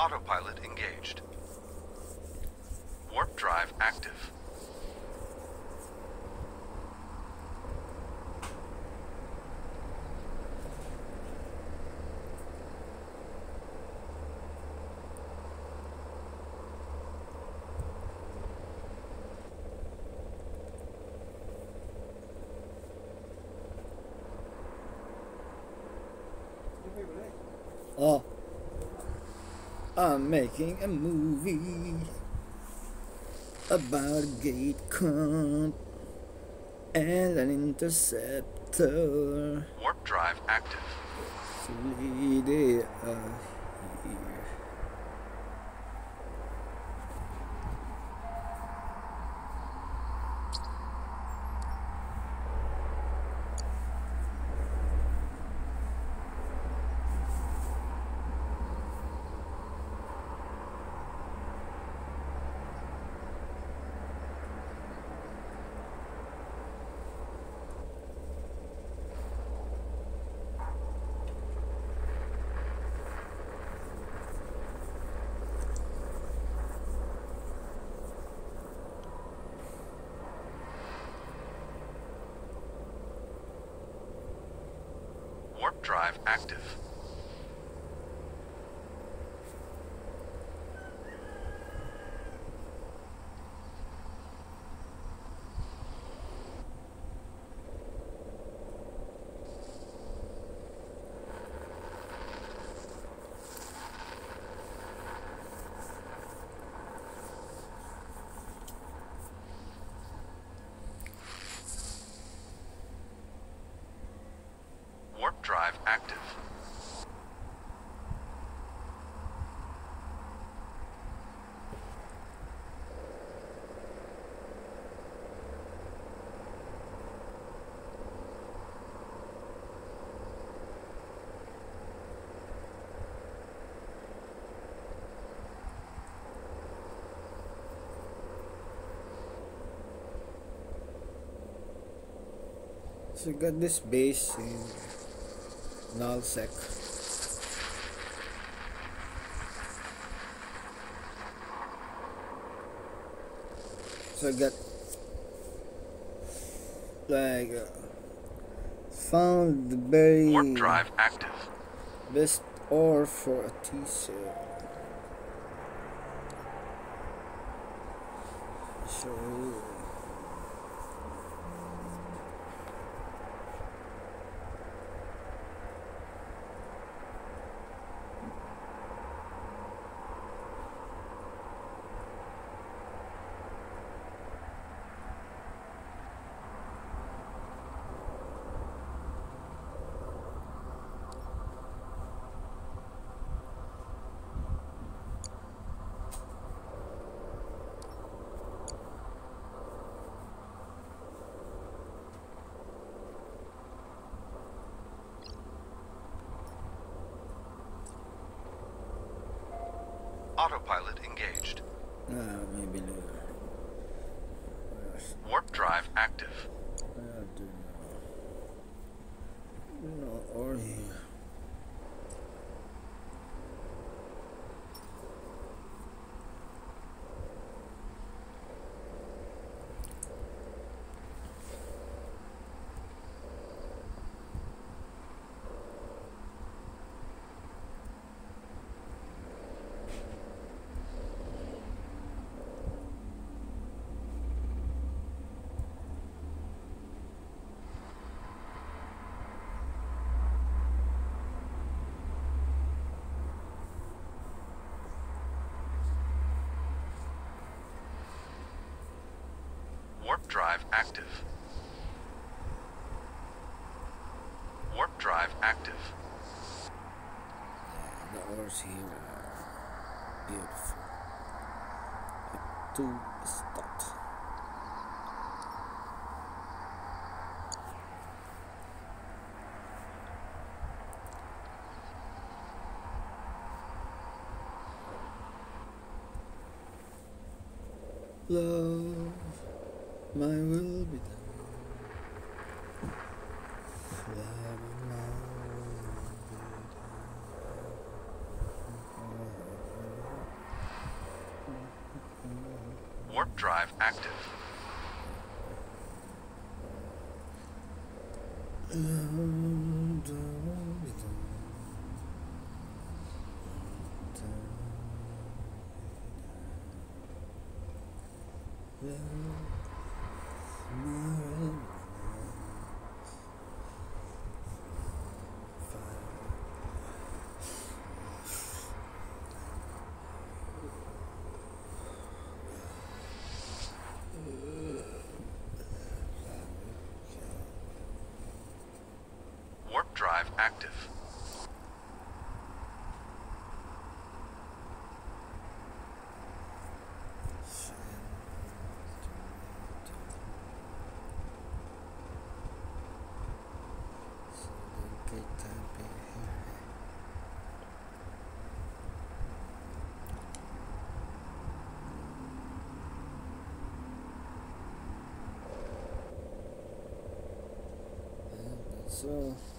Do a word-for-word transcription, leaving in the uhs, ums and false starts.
Autopilot engaged. Warp drive active. Oh, I'm making a movie about a gate comp and an interceptor. Warp drive active. Hopefully they are here. Warp drive active. Warp drive active. So we got this base in nullsec. So I got like uh, found the very Warp drive active. best ore for a T cell. So Autopilot engaged. uh, maybe later. Warp drive active. I don't know. No ore here. Warp drive active. Warp drive active. Yeah, the ores here are beautiful. Like two stopped. Love, my will be done. Love, my will be done. Warp drive active. Warp drive active. So